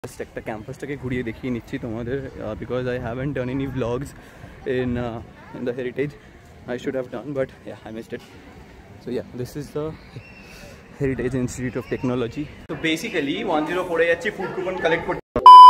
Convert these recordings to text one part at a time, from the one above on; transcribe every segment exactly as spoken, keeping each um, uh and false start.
Just একটা ক্যাম্পাসটাকে ঘুরিয়ে দেখিয়ে নিচ্ছি তোমাদের because I haven't done any vlogs in uh, in the heritage. I should have done, but yeah, I missed it. So yeah, this is the Heritage Institute of Technology. So basically one oh four এ যাচ্ছি food coupon collect করতে।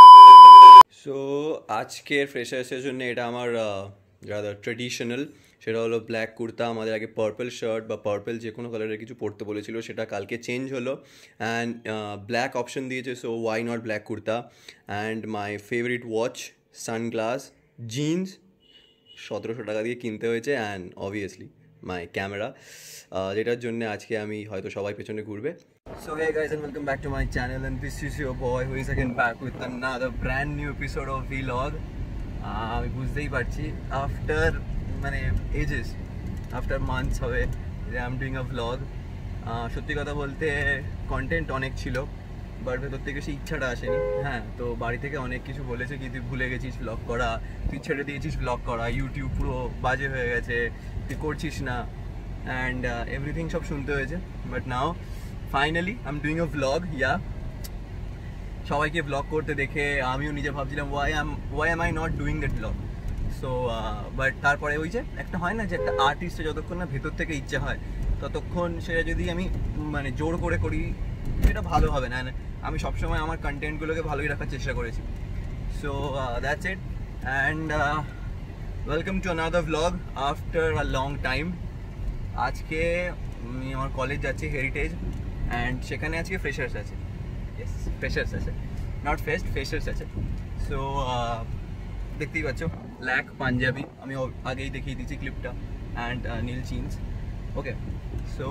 So আজকের ফ্রেশার্সের জন্য এটা আমার rather traditional, সেটা হলো ব্ল্যাক কুর্তা। আমাদের আগে পার্পল শার্ট বা পার্পল যে কোনো কালারের কিছু পরতে বলেছিল, সেটা কালকে চেঞ্জ হলো অ্যান্ড ব্ল্যাক অপশন দিয়েছে, so why not black kurta. And my favourite watch, sunglass, jeans সতেরোশো টাকা দিয়ে কিনতে হয়েছে, অ্যান্ড অবভিয়াসলি মাই ক্যামেরা, যেটার জন্য আজকে আমি হয়তো সবাই পেছনে ঘুরবে। So hey guys, and welcome back to my channel, and this is your boy who is again back with another brand new episode of vlog. আমি বুঝতেই পারছি আফটার মানে এজেস আফটার মান্থস হবে যে I am doing a vlog. সত্যি কথা বলতে content অনেক ছিল, বাট ভেতর থেকে সেই ইচ্ছাটা আসেনি। হ্যাঁ, তো বাড়ি থেকে অনেক কিছু বলেছে কি তুই ভুলে গেছিস ভ্লগ করা, তুই ছেড়ে দিয়েছিস ভ্লগ করা, ইউটিউব পুরো বাজে হয়ে গেছে, তুই করছিস না, অ্যান্ড এভরিথিং সব শুনতে হয়েছে। But now finally I am doing a vlog. Yeah, সবাইকে ভ্লগ করতে দেখে আমিও নিজে ভাবছিলাম why am why am I not doing that vlog. So but তারপরে ওই যে একটা হয় না যে একটা আর্টিস্টের যতক্ষণ না ভেতর থেকে ইচ্ছে হয় ততক্ষণ সেটা যদি আমি মানে জোর করে করি সেটা ভালো হবে না। আমি সবসময় আমার কন্টেন্টগুলোকে ভালোই রাখার চেষ্টা করেছি। So that's it, and welcome to another vlog after a long time. আজকে আমি আমার কলেজ যাচ্ছি হেরিটেজ, অ্যান্ড সেখানে আজকে ফ্রেশার্স আছে। ইয়েস, ফ্রেশার্স আছে, নট ফেস্ট, ফ্রেশার্স আছে। সো দেখতেই পাচ্ছ ব্ল্যাক পাঞ্জাবি, আমি আগেই দেখিয়ে দিয়েছি ক্লিপটা, অ্যান্ড নীল jeans. Okay, so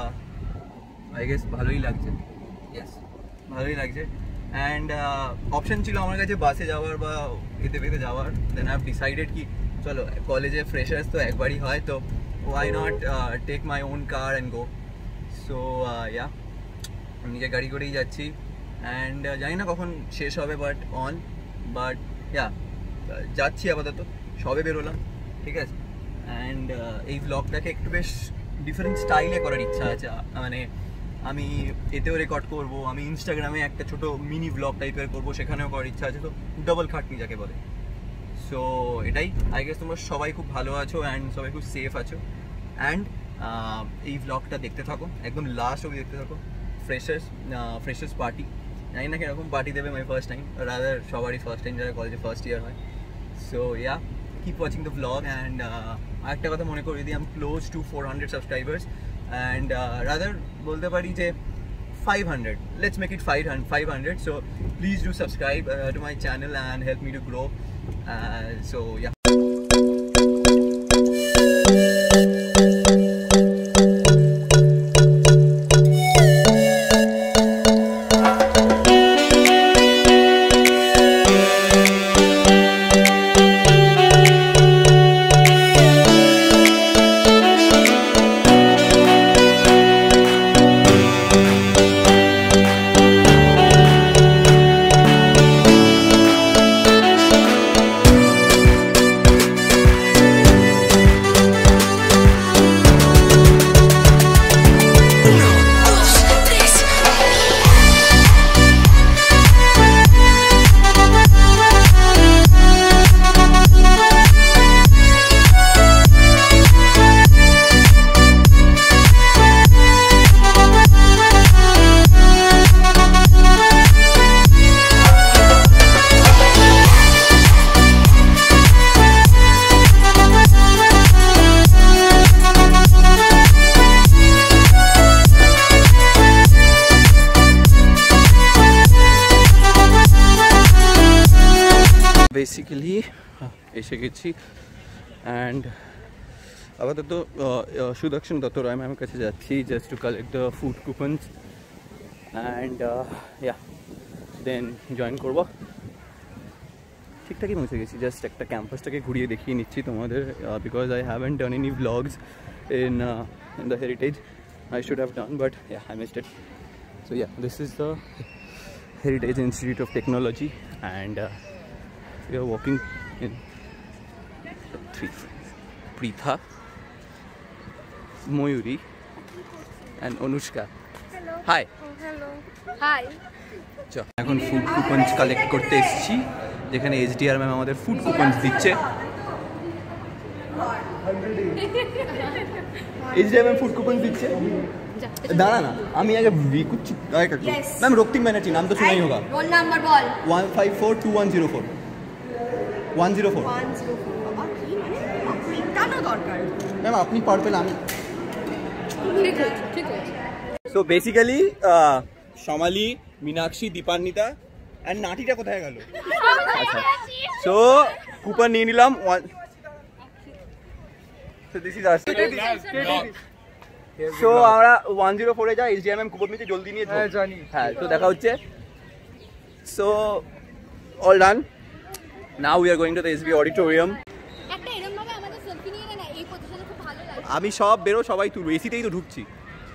I guess ভালোই লাগছে। ইয়েস, ভালোই লাগছে। অ্যান্ড অপশান ছিল আমার কাছে বাসে যাওয়ার বা এতে পেতে যাওয়ার। দেন আই হ্যাভ ডিসাইডেড কি চলো কলেজে ফ্রেশার্স তো একবারই হয়, তো why not take my own car and go. So yeah, নিজে গাড়ি করেই যাচ্ছি, অ্যান্ড জানি না কখন শেষ হবে, বাট অন বাট ইয়া যাচ্ছি আপাতত, সবে বেরোলাম, ঠিক আছে। অ্যান্ড এই ভ্লগটাকে একটু বেশ ডিফারেন্ট স্টাইলে করার ইচ্ছা আছে। মানে আমি এতেও রেকর্ড করব, আমি ইনস্টাগ্রামে একটা ছোটো মিনি ভ্লগ টাইপের করবো, সেখানেও করার ইচ্ছা আছে। তো ডবল খাটনি যাকে বলে। সো এটাই, আই গেস তোমরা সবাই খুব ভালো আছো অ্যান্ড সবাই খুব সেফ আছো, অ্যান্ড এই ভ্লগটা দেখতে থাকো, একদম লাস্ট অবধি দেখতে থাকো। ফ্রেশার্স ফ্রেশার্স পার্টি, জানি না কিরকম পার্টি দেবে, মাই ফার্স্ট টাইম, রাদার সবারই ফার্স্ট টাইম যারা কলেজে ফার্স্ট ইয়ার হয়। So yeah, keep watching the vlog. And আরেকটা কথা মনে করি দিই, I am close to four hundred subscribers, and rather বলতে পারি যে five hundred, let's make it five hundred. So please do subscribe uh, to my channel and help me to grow. Uh, so yeah. Basically এসে গেছি, and আপাতত সুদর্শন দত্ত রায় ম্যামের কাছে যাচ্ছি just to collect the food coupons, and yeah then join করবো। ঠিকঠাকই পৌঁছে গেছি, জাস্ট একটা ক্যাম্পাসটাকে ঘুরিয়ে দেখিয়ে নিচ্ছি তোমাদের because I haven't done any vlogs in in the Heritage. I should have done, but yeah I missed it. So yeah, this is the Heritage Institute of Technology, and uh, we are walking in three friends, Preetha, Moyuri and Anushka. Hello. Hi. Hello hi এখন food coupons collect করতে এসেছি যেখানে HDR ma'am আমাদের food coupons দিচ্ছে। HDR ma'am food coupon দিচ্ছে। দাঁড়া না আমি আগে कुछ मैम रক্তিम बैनर्जी नाम तो सुना ही होगा। बोल नंबर बोल one five four two one zero four one zero four ma'am अपनी पर्पल आमी so basically Somali Meenakshi Dipanwita and नाटीटा कोথায় গেল? सो কুপন নিয়ে নিলাম one so this is our so আমরা वन जीरो फोर এ যাই এইচডিএম এম কুপন নিতে জলদি নিয়ে হ্যাঁ জানি হ্যাঁ তো দেখা হচ্ছে। So all done now we are going to the SB auditorium. একটা এরকম ভাবে আমাদের সেলফি নিয়ে না এই পজিশনে খুব ভালো লাগে। আমি সব বেরো সবাই তুলবো এসিতেই তো ঢুকছি।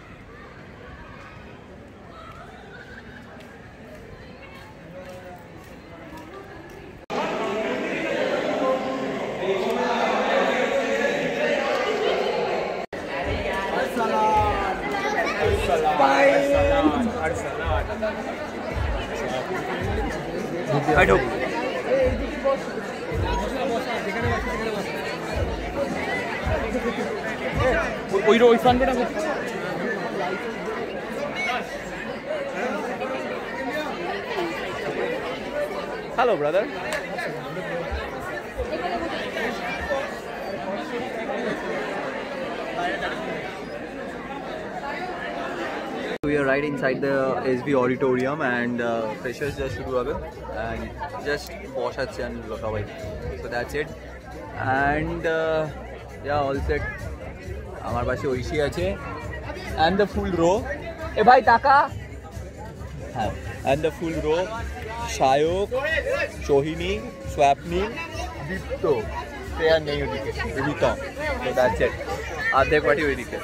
Hello, brother. We are right inside the S B auditorium and uh, freshers just শুরু হবে and just বসাচ্ছে and সবাই so that's it and uh, yeah all set আমার পাশে ঐশী আছে and the full row এ ভাই টাকা হ্যাঁ and the full row Shayak Sohini Swapni Dipto প্রেয়ার নেই ওদিকে রিতম so that's it আর্ধেক পার্টি ওইদিকে।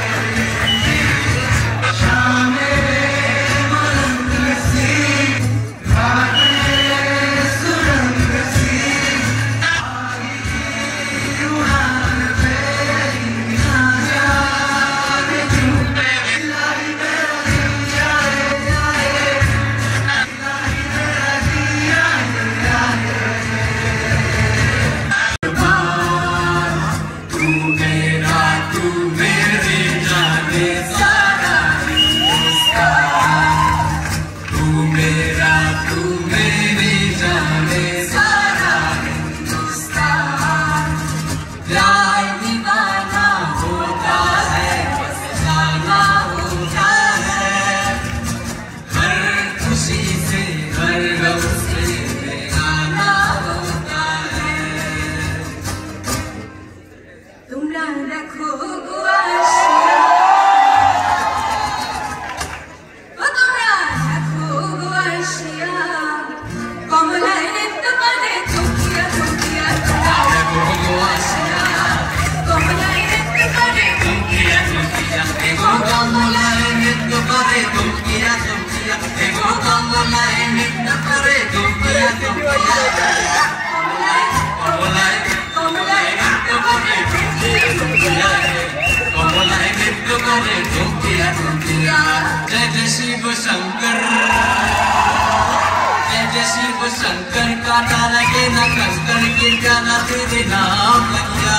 शंकर का तारा के ना कंकर गिर जाना तेरे नाम लगिया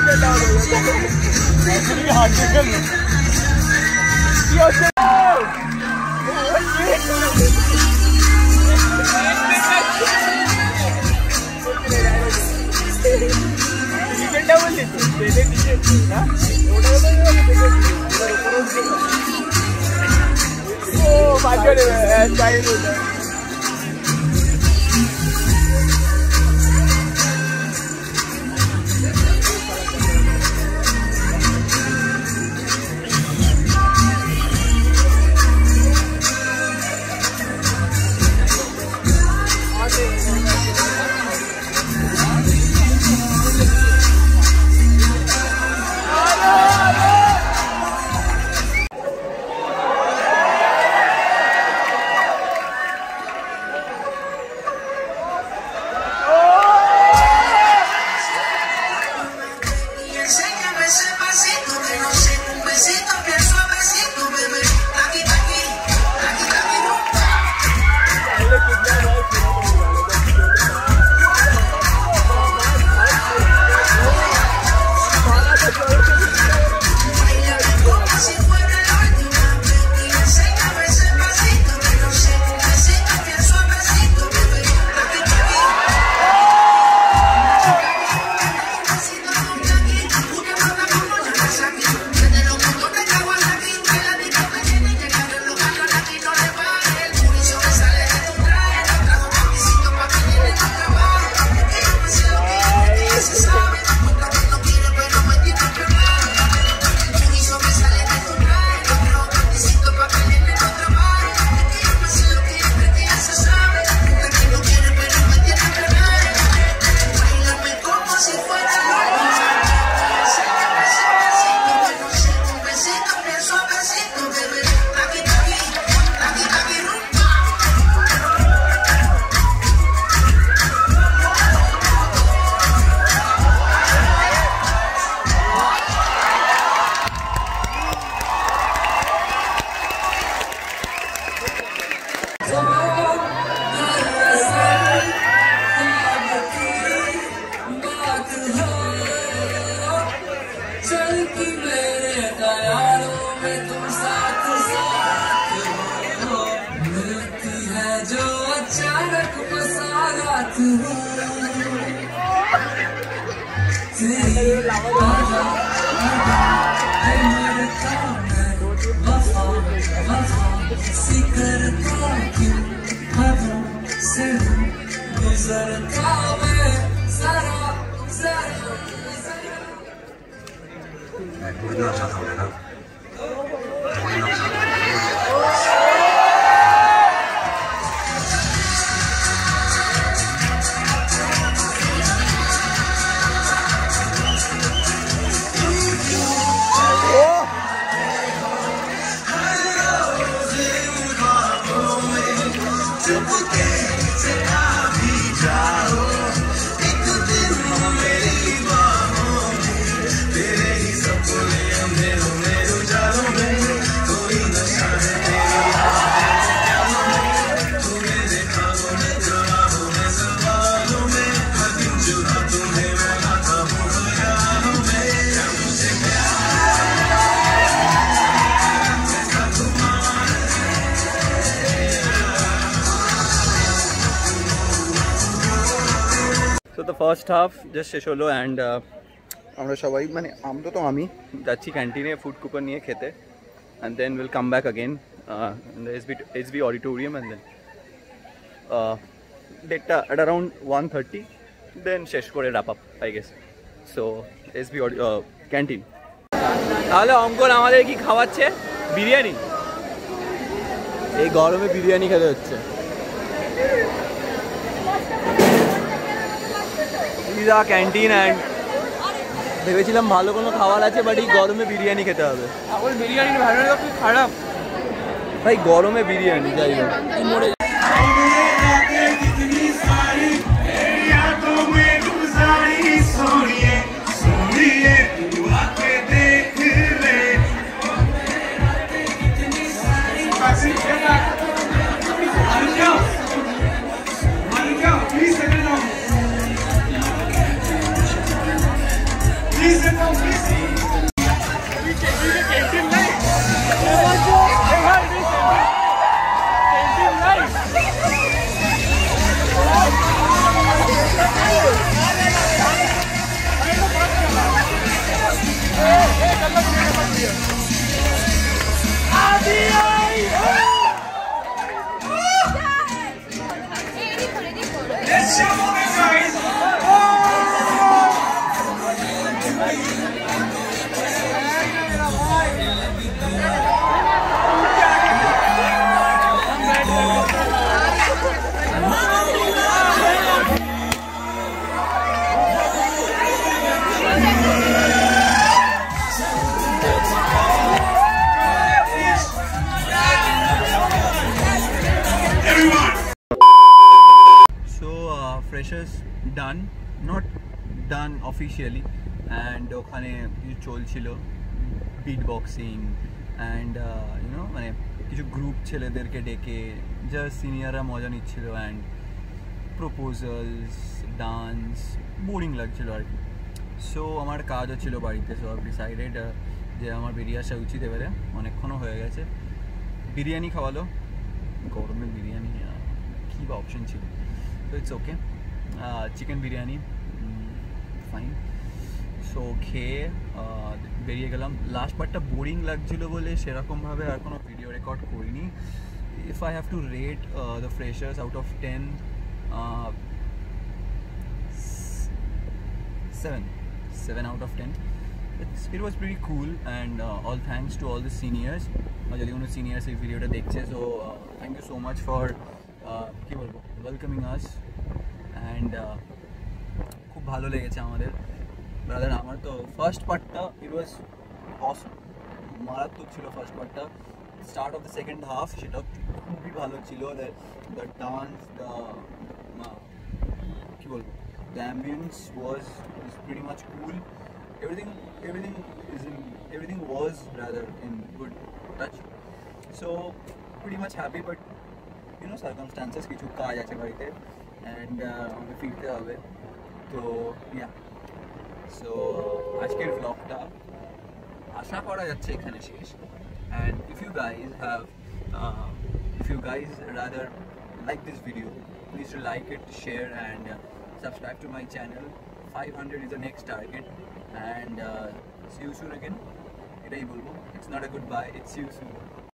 the first half just শেষ হলো and uh, আমরা সবাই মানে আমরা তো আমি যাচ্ছি ক্যান্টিনে ফুড কুপন নিয়ে খেতে and then we'll come back again uh, in the S B, S B auditorium and then uh, data at around one thirty then শেষ করে wrap up I guess. So S B uh, canteen. তাহলে অঙ্কন আমাদের কি খাওয়াচ্ছে? বিরিয়ানি। এই গরমে বিরিয়ানি খেতে হচ্ছে। পিজা ক্যান্টিন অ্যান্ড ভেবেছিলাম ভালো কোনো খাবার আছে বাট এই গরমে বিরিয়ানি খেতে হবে। এখন বিরিয়ানি ভালো না খুব খারাপ ভাই গরমে বিরিয়ানি যাই হোক মরে Let's show them, guys! Freshers done, not done officially, and ওখানে চলছিল beatboxing and uh, you know মানে কিছু গ্রুপ ছেলেদেরকে ডেকে জাস্ট সিনিয়ররা মজা নিচ্ছিল and proposals, dance, বোরিং লাগছিল আর কি। সো আমার কাজও ছিল বাড়িতে, সো আই ডিসাইডেড যে আমার বেরিয়ে আসা উচিত এবারে, অনেকক্ষণও হয়ে গেছে। বিরিয়ানি খাওয়ালো, গরমে বিরিয়ানি কী বা অপশন ছিল, তো it's okay. Chicken biryani fine. So খেয়ে বেরিয়ে গেলাম। লাস্ট পার্টটা বোরিং লাগছিল বলে সেরকমভাবে আর কোনো ভিডিও রেকর্ড করিনি। If I have to rate the freshers out of ten, seven seven out of ten. It's, it was pretty cool and uh, all thanks to all the seniors. যদি কোনো seniors এই ভিডিওটা দেখছে, so thank you so much for কী বলবো welcoming us. And খুব ভালো লেগেছে আমাদের ব্রাদার। আমার তো ফার্স্ট পার্টটা ইট ওয়াজ অসম, মারাত্মক ছিল ফার্স্ট পার্টটা। Start of the second half সেটা খুবই ভালো ছিল। দ্য ডান্স, দ্য কী বলবো, the ambience was is pretty much cool. Everything, everything is in, everything was rather in good touch. So pretty much happy, but you know circumstances কিছু কাজ আছে বাড়িতে and আমাকে ফিরতে হবে, তো yeah. So আজকের vlogটা আশা করা যাচ্ছে এখানে শেষ। And if you guys have, uh, if you guys rather like this video, please do like it, share and uh, subscribe to my channel. five hundred is the next target and uh, see you soon again. Etai bolbo, it's not a goodbye, it's see you soon.